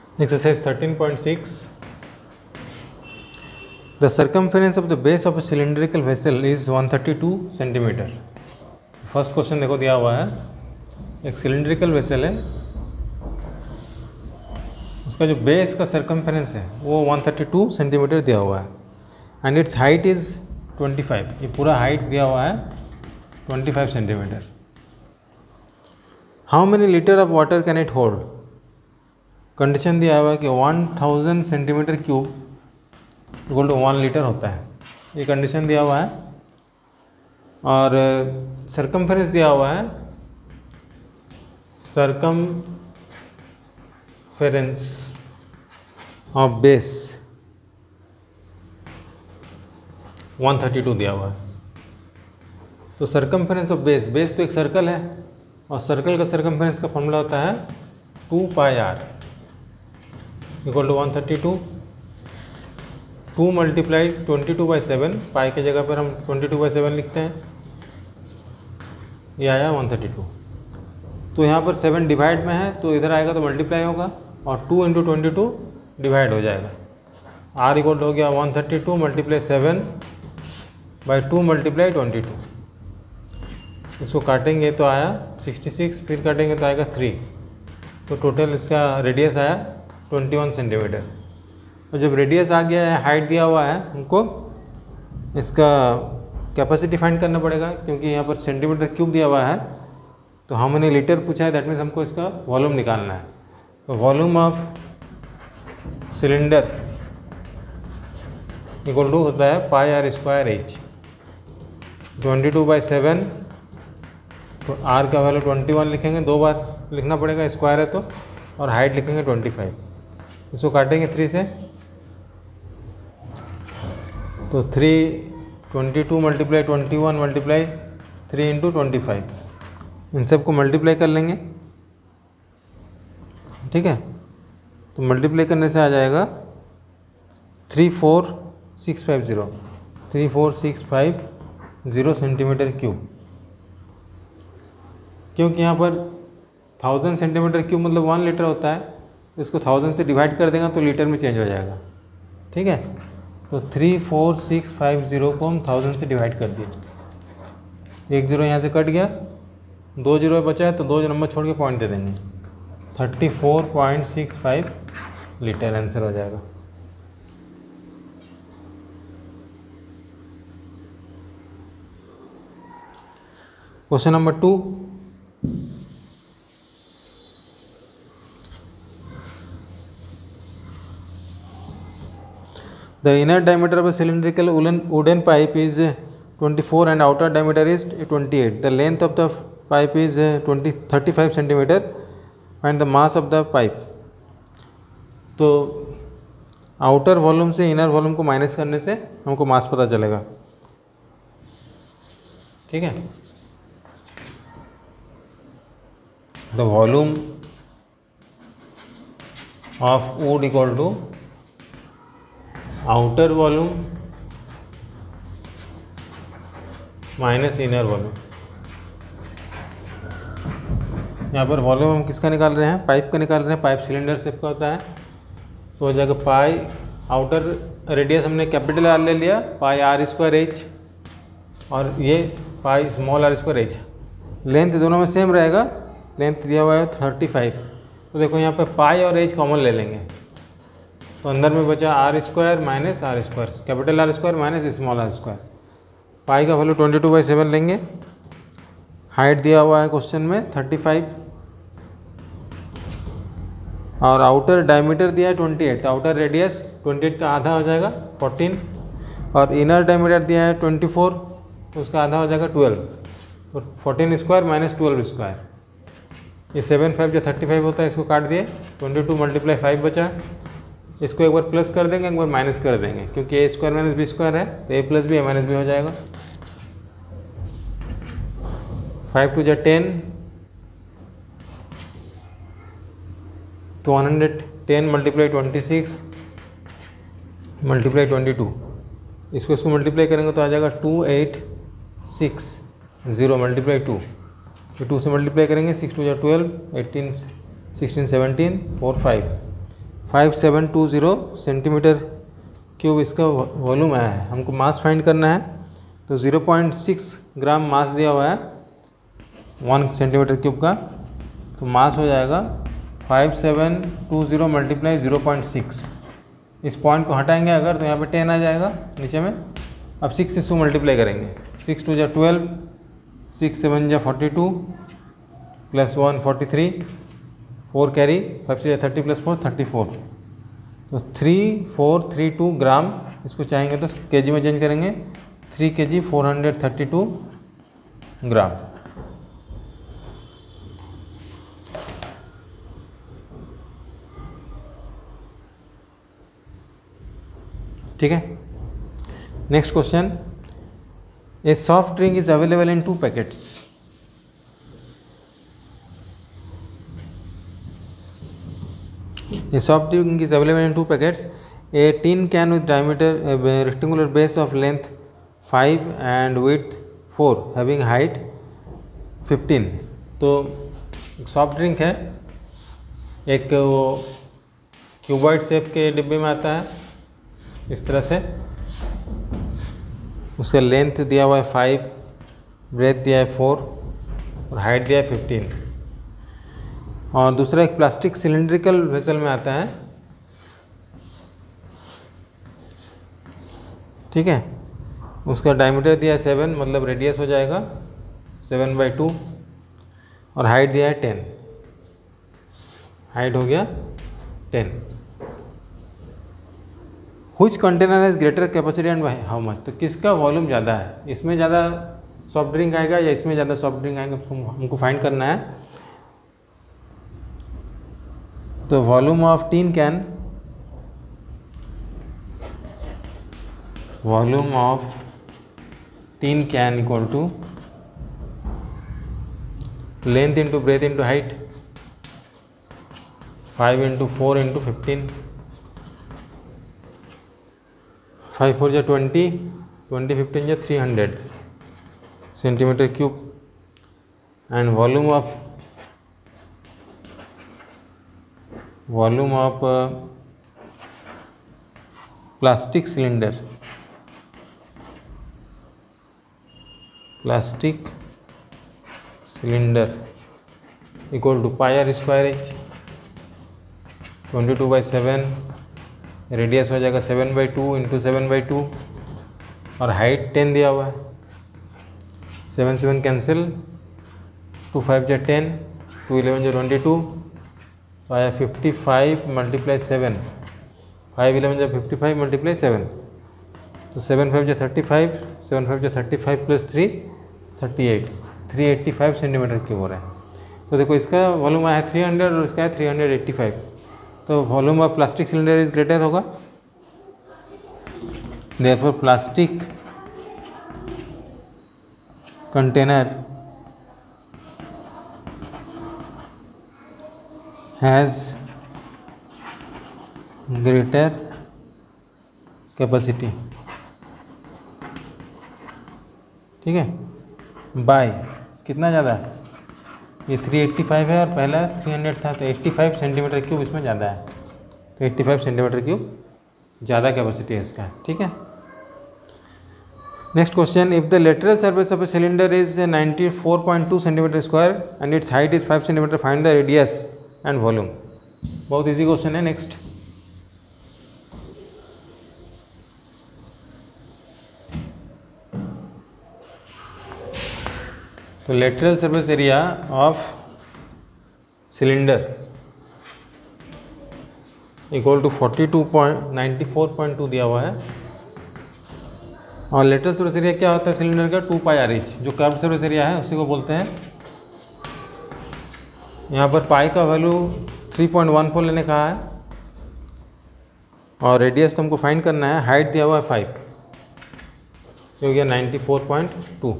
Exercise 13.6. The circumference of the base of a cylindrical vessel is 132 centimetre. First question देखो दिया हुआ है, एक सिलिंड्रिकल वेसल है, उसका जो बेस का सर्कम्फरेंस है वो 132 सेंटीमीटर दिया हुआ है एंड इट्स हाइट इज़ 25. ये पूरा हाइट दिया हुआ है 25 centimetre. How many litre of water can it hold? Condition दिया हुआ है कि 1000 centimetre cube equal to 1 litre होता है. ये कंडीशन दिया हुआ है और सरकमफेरेंस दिया हुआ है, सरकमफेरेंस ऑफ बेस 132 दिया हुआ है. तो सरकमफेरेंस ऑफ बेस तो एक सर्कल है और सर्कल का सरकमफेरेंस का फॉर्मूला होता है 2 pi r equal to 132. 2 multiply 22/7, pi की जगह पर हम 22/7 लिखते हैं, ये आया 132. तो यहाँ पर 7 डिवाइड में है तो इधर आएगा तो मल्टीप्लाई होगा और 2 × 22 डिवाइड हो जाएगा. r इक्वल हो गया 132 मल्टीप्लाई 7/2 मल्टीप्लाई 22. इसको काटेंगे तो आया 66, फिर काटेंगे तो आएगा 3. तो टोटल इसका रेडियस आया 21 सेंटीमीटर. और जब रेडियस आ गया है, हाइट दिया हुआ है, हमको इसका कैपेसिटी फाइंड करना पड़ेगा क्योंकि यहाँ पर सेंटीमीटर क्यूब दिया हुआ है. तो हाउ मेनी लीटर पूछा है, दैट मीन्स हमको इसका वॉल्यूम निकालना है. तो volume of cylinder equal to होता है पाई r स्क्वायर h. 22/7 तो r का वैल्यू 21 लिखेंगे, 2 बार लिखना पड़ेगा, स्क्वायर है तो, और हाइट लिखेंगे 25. इसको काटेंगे 3 से तो 22 मल्टीप्लाई 21 मल्टीप्लाई 3 × 25, इन सब को मल्टीप्लाई कर लेंगे. ठीक है, तो मल्टीप्लाई करने से आ जाएगा 34650 सेंटीमीटर क्यूब. क्योंकि यहाँ पर 1000 सेंटीमीटर क्यूब मतलब 1 लीटर होता है, तो इसको 1000 से डिवाइड कर देगा तो लीटर में चेंज हो जाएगा. ठीक है, तो 34650 को हम 1000 से डिवाइड कर दिए. 1 0 यहाँ से कट गया, 2 0 बचा है तो 2 नंबर छोड़ के पॉइंट दे देंगे. 34.65 लीटर आंसर हो जाएगा. Question number 2. The inner diameter of a cylindrical wooden pipe is 24 and outer diameter is 28. The length of the pipe is 35 centimeter and the mass of the pipe. तो outer volume से inner volume को minus करने से हमको mass पता चलेगा. ठीक है, the volume of wood equal to outer volume minus inner volume. यहाँ पर वॉल्यूम हम किसका निकाल रहे हैं, पाइप का निकाल रहे हैं. पाइप सिलेंडर शेप का होता है, तो हो जाएगा पाई आउटर रेडियस हमने कैपिटल R ले लिया, पाई r स्क्वायर h, और ये pi small r square h. Length दोनों में सेम रहेगा, लेंथ दिया हुआ है 35. तो देखो यहाँ पर पाई और h कॉमन ले लेंगे तो अंदर में बचा r square minus r square, capital R square minus small r square. Pi का वैल्यू 22/7 लेंगे. हाइट दिया हुआ है क्वेश्चन में 35 और आउटर डायमीटर दिया है 28. तो आउटर रेडियस 28 का आधा हो जाएगा 14 और इनर डायमीटर दिया है 24, तो उसका आधा हो जाएगा 12. तो 14 स्क्वायर माइनस 12 स्क्वायर. ये 7 5 जो 35 होता है, इसको काट दिए. 22 मल्टीप्लाई 5 बचा, इसको एक बार प्लस कर देंगे, एक बार माइनस कर देंगे, क्योंकि a square minus b square है तो a plus B a minus B हो जाएगा. 5 2 10 तो 110 मल्टीप्लाई 26 मल्टीप्लाई 22, इसको मल्टीप्लाई करेंगे तो आ जाएगा 2860 मल्टीप्लाई 2. तो 2 से मल्टीप्लाई करेंगे, 6 2 12, 18 16 17 4 5 5720 सेंटीमीटर क्यूब इसका वॉल्यूम आया है। हमको मास फाइंड करना है, तो 0.6 ग्राम मास दिया हुआ है 1 सेंटीमीटर क्यूब का, तो मास हो जाएगा 5720 मल्टीप्लाई 0.6। इस पॉइंट को हटाएंगे अगर तो यहाँ पे 10 आ जाएगा नीचे में। अब 6 से 2 मल्टीप्लाई करेंगे, 6 2 = 12, 6 7 = 42 प्लस 1 43, 4 कैरी, 5 से 30 प्लस 4 34, तो 3432 ग्राम। इसको चाहेंगे तो केजी में चेंज करेंगे, 3 kg 432 ग्राम। ठीक है। Next question, a soft drink is available in 2 packets. A soft drink is available in 2 packets. A tin can with diameter rectangular base of length 5 and width 4 having height 15। तो soft drink है, एक वो cuboid shape के डिब्बे में आता है इस तरह से। उसका लेंथ दिया हुआ है 5, ब्रेथ दिया है 4 और हाइट दिया है 15। और दूसरा एक प्लास्टिक सिलिंड्रिकल वेसल में आता है। ठीक है, उसका डायमीटर दिया है 7, मतलब रेडियस हो जाएगा 7/2 और हाइट दिया है 10, हाइट हो गया 10। Which container has greater capacity and how much. तो किसका वॉल्यूम ज़्यादा है, इसमें ज़्यादा सॉफ्ट ड्रिंक आएगा या इसमें ज़्यादा सॉफ्ट ड्रिंक आएगा, हमको फाइंड करना है। तो volume of tin can, volume of tin can equal to length into breadth into height, 5 × 4 × 15, 5 4 = 20, 20 15 = 300 centimetre cube. And volume of plastic cylinder, equal to πr² h, 22/7, radius हो जाएगा 7/2 × 7/2 और हाइट 10 दिया हुआ है। 7 7 कैंसिल, 2 5 = 10, 2 11 = 22, तो आया 55 × 7, 5 11 = 55 × 7, तो 7 5 = 35, 7 5 = 35 प्लस 3 38, 385 सेंटीमीटर क्यूब हो रहा है। तो देखो इसका वॉल्यूम आया है 300 और इसका है 385, तो volume of plastic cylinder is greater होगा। Therefore plastic container has greater capacity. ठीक है, बाय कितना ज़्यादा है, ये 385 है और पहला 300 था, तो 85 सेंटीमीटर क्यूब इसमें ज़्यादा है, तो 85 सेंटीमीटर क्यूब ज़्यादा कैपेसिटी है इसका। ठीक है। Next question, if the lateral surface of a cylinder is 94.2 centimetre square and its height is 5 centimetre, find the radius and volume. बहुत इजी क्वेश्चन है। नेक्स्ट, तो lateral surface area of cylinder equal to 94.2 दिया हुआ है। और lateral surface area क्या होता है सिलेंडर का, 2πRh, जो कर्व सरफेस एरिया है उसी को बोलते हैं। यहाँ पर पाई का वैल्यू 3.14 लेने कहा है और रेडियस तो हमको फाइंड करना है। हाइट दिया हुआ है 5, ये हो गया 94.2,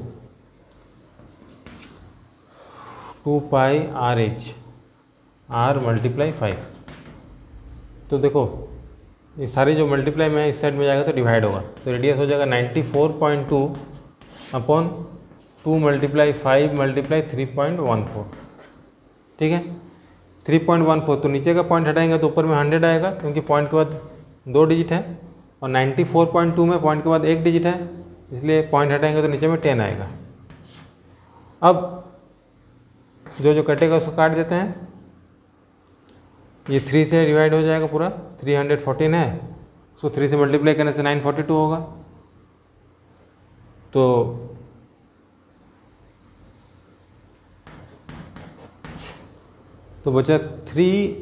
2πRh, r × 5। तो देखो ये सारे जो मल्टीप्लाई में इस साइड में जाएगा तो डिवाइड होगा, तो रेडियस हो जाएगा 94.2 अपॉन 2 × 5 × 3.14। ठीक है, 3.14, तो नीचे का पॉइंट हटाएंगे तो ऊपर में 100 आएगा, क्योंकि पॉइंट के बाद 2 डिजिट है, और 94.2 में पॉइंट के बाद 1 डिजिट है, इसलिए पॉइंट हटाएंगे तो नीचे में 10 आएगा। अब जो जो कटेगा उसको काट देते हैं। ये 3 से डिवाइड हो जाएगा पूरा, 314 है, उसको 3 से मल्टीप्लाई करने से 942 होगा। तो बचा 3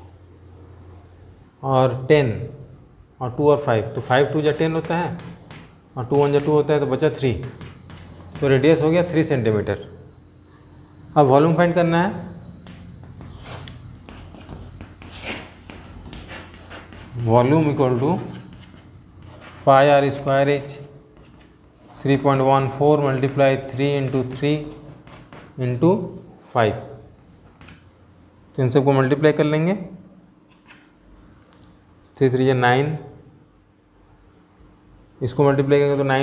और 10 और 2 और 5, तो 5 2 जा 10 होता है और 2 1 जा 2 होता है, तो बचा 3। तो रेडियस हो गया 3 सेंटीमीटर। अब वॉल्यूम फाइंड करना है। Volume equal to pi r square h, 3.14 multiply 3 into 3 into 5, तो इन सबको मल्टीप्लाई कर लेंगे। 3 3 या 9, इसको मल्टीप्लाई करेंगे तो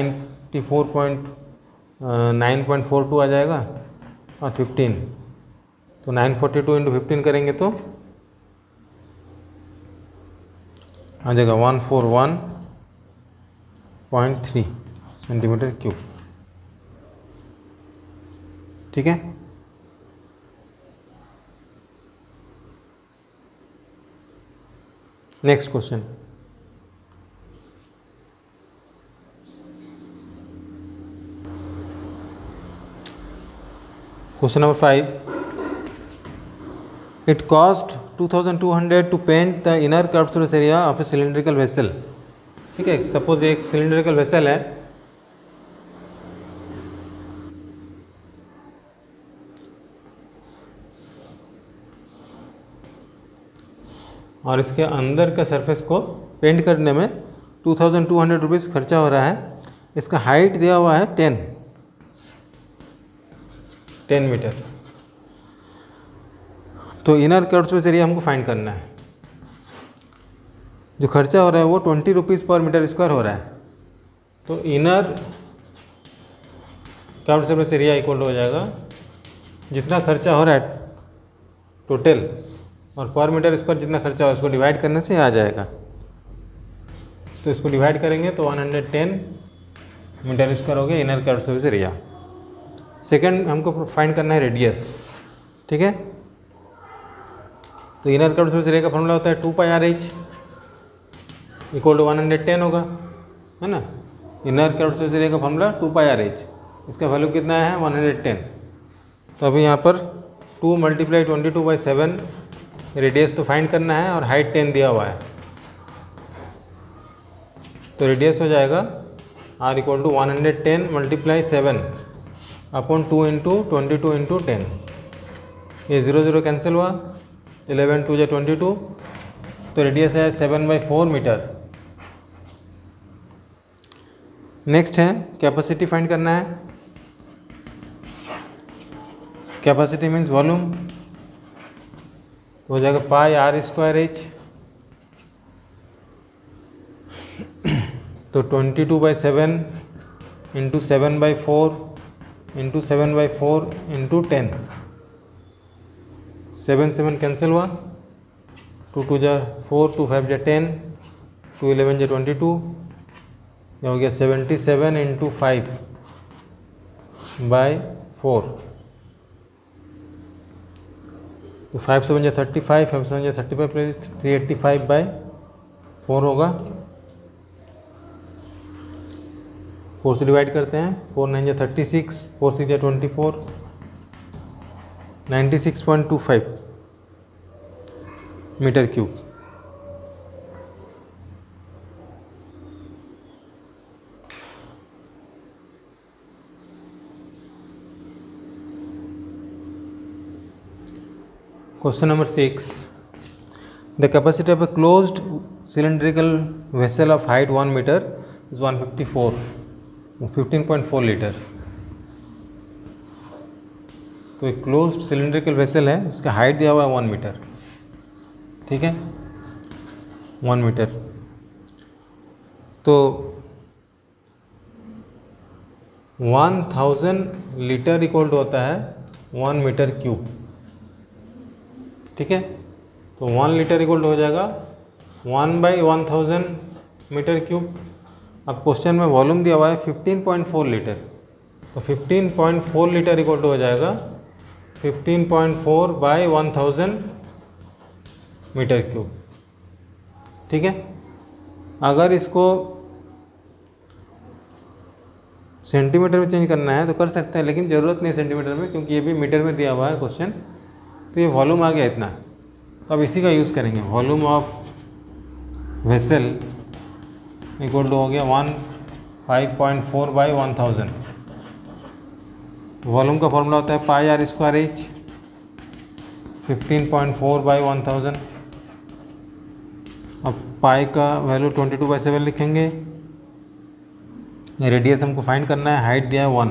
9.42 आ जाएगा, और 15, तो 942 इंटू 15 करेंगे तो आ जाएगा 141.3 सेंटीमीटर क्यूब। ठीक है, next question. Question number 5, it cost 2200 to paint the inner curved surface area of a cylindrical vessel. ठीक है, सपोज एक सिलेंड्रिकल वेसल है, और इसके अंदर का सरफेस को पेंट करने में 2200 रुपीज़ खर्चा हो रहा है। इसका हाइट दिया हुआ है 10 मीटर। तो इनर कर्व्ड सरफेस एरिया हमको फाइंड करना है। जो खर्चा हो रहा है वो 20 रुपीज़ पर मीटर स्क्वायर हो रहा है। तो inner curved surface area equal हो जाएगा जितना खर्चा हो रहा है टोटल, और पर मीटर स्क्वायर जितना खर्चा हो उसको डिवाइड करने से आ जाएगा। तो इसको डिवाइड करेंगे तो 110 मीटर स्क्वायर हो गया inner curved surface area. Second हमको फाइंड करना है रेडियस। ठीक है, तो इनर कर्व्ड सरफेस एरिया का फॉर्मूला होता है 2πRh इक्वल टू 110 होगा, है ना। इनर कर्व्ड सरफेस एरिया का फॉर्मूला 2πRh, इसका वैल्यू कितना है 110। तो अभी यहाँ पर 2 मल्टीप्लाई 22/7 रेडियस तो फाइंड करना है, और हाइट 10 दिया हुआ है, तो रेडियस हो जाएगा R equal to 110 multiply 7 upon 2 into 22 into 10। ये 0 0 कैंसिल हुआ, 11 2 × 22, तो रेडियस है 7/4 मीटर। नेक्स्ट है कैपेसिटी फाइंड करना है। कैपेसिटी मीन्स वॉल्यूम, हो जाएगा पाई आर स्क्वायर एच, तो 22/7 इंटू 7/4 इंटू 7/4 इंटू 10, 7 7 कैंसिल हुआ, 2 2 × 4, 2 5 × 10, 2 11 × 22, यह हो गया 77 इंटू 5/4, तो 5 7 × 35, 5 7 × 35, 385/4 होगा। 4 से डिवाइड करते हैं, 4 9 × 36, 4 6 × 24, 96.25 metre cube. Question number 6. The capacity of a closed cylindrical vessel of height 1 meter is 15.4 litre. तो एक क्लोज्ड सिलेंड्रिकल वेसल है, इसका हाइट दिया हुआ है 1 मीटर। ठीक है, 1 मीटर। तो 1000 लीटर इक्वल टू होता है 1 मीटर क्यूब। ठीक है। तो 1 लीटर इक्वल टू हो जाएगा 1/1000 मीटर क्यूब। अब क्वेश्चन में वॉल्यूम दिया हुआ है 15.4 लीटर, तो 15.4 लीटर इक्वल टू हो जाएगा 15.4/1000 मीटर क्यूब। ठीक है। अगर इसको सेंटीमीटर में चेंज करना है तो कर सकते हैं, लेकिन ज़रूरत नहीं सेंटीमीटर में, क्योंकि ये भी मीटर में दिया हुआ है क्वेश्चन। तो ये वॉल्यूम आ गया इतना, तो अब इसी का यूज़ करेंगे। Volume of vessel equal to हो गया 5.4/1000। वॉल्यूम का फॉर्मूला होता है πr²h, 15.4/1000। अब पाई का वैल्यू 22/7 लिखेंगे। रेडियस हमको फाइंड करना है, हाइट दिया है 1,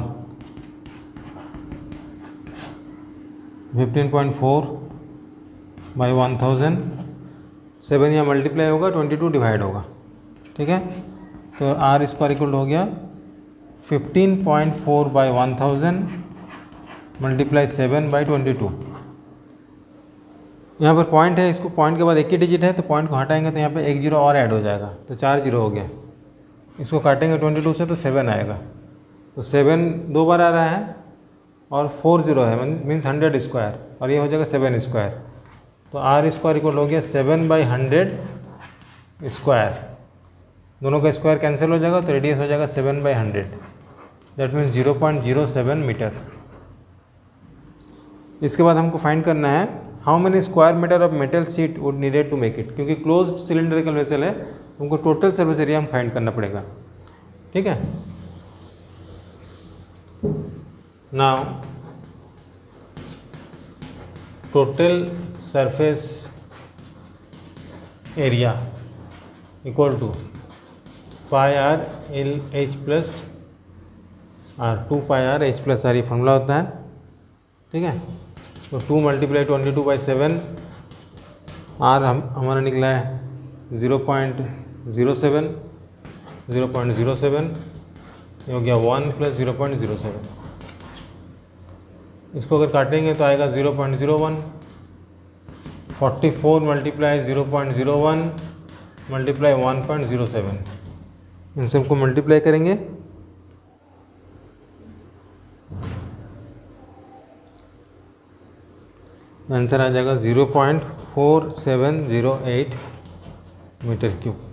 15.4/1000, 7 यहाँ मल्टीप्लाई होगा, 22 डिवाइड होगा। ठीक है। तो r² इक्वल हो गया 15.4/1000 मल्टीप्लाई 7/22। यहाँ पर पॉइंट है, इसको पॉइंट के बाद एक ही डिजिट है, तो पॉइंट को हटाएंगे तो यहाँ पे 1 0 और ऐड हो जाएगा, तो 4 0 हो गया। इसको काटेंगे 22 से तो 7 आएगा, तो 7 2 बार आ रहा है और 4 0 है, मीन्स 100², और ये हो जाएगा 7²। तो r² इक्वल हो गया 7/100²। दोनों का स्क्वायर कैंसिल हो जाएगा, तो रेडियस हो जाएगा 7/100, दैट मीन्स 0.07 मीटर। इसके बाद हमको फाइंड करना है how many square metre of metal sheet would needed to make it. क्योंकि क्लोज्ड सिलिंड्रिकल वेसल है, हमको टोटल सर्फेस एरिया हम फाइंड करना पड़ेगा। ठीक है। Now total surface area equal to πr/H plus r, 2πr/H+r, ये फॉर्मूला होता है। ठीक है। तो 2 × 22/7, r हमारा निकला है 0.07, 0.07, ये हो गया 1 + 0.07। इसको अगर काटेंगे तो आएगा 0.01, 44 × 0.01 मल्टीप्लाई 1.07। इन सबको मल्टीप्लाई करेंगे, आंसर आ जाएगा 0.4708 मीटर क्यूब।